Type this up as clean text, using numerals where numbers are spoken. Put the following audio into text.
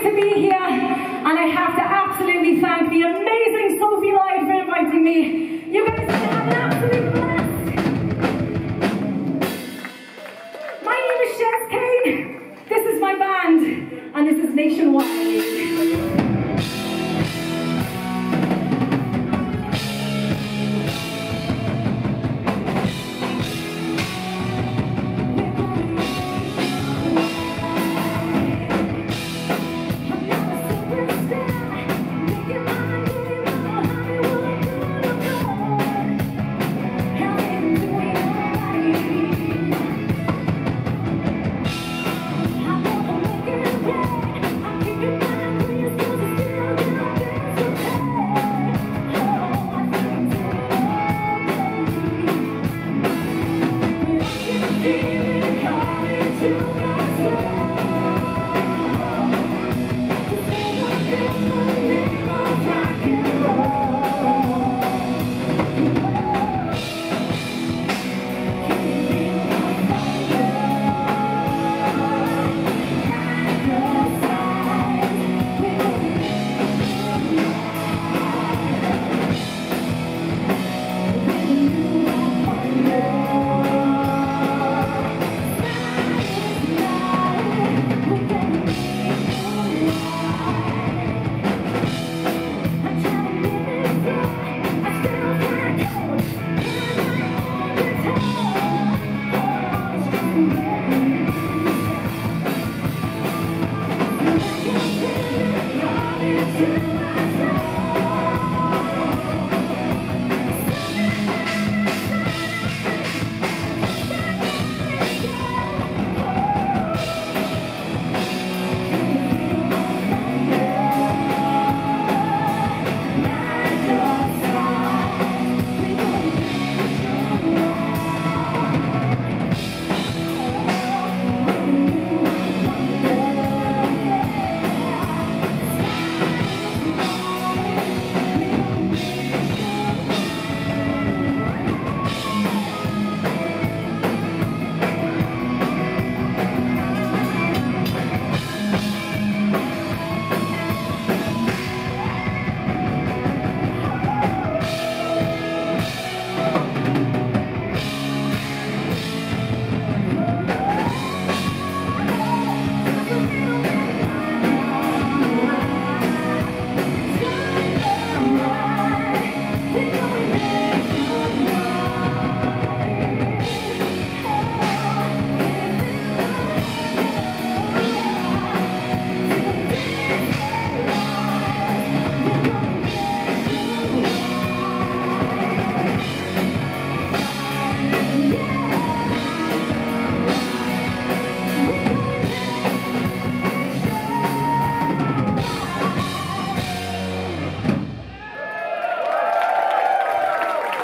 to be here, and I have to absolutely thank the amazing Sophie Lloyd for inviting me. You guys have an absolute blast. My name is Chez, Kane. This is my band, and this is Nationwide. Yeah.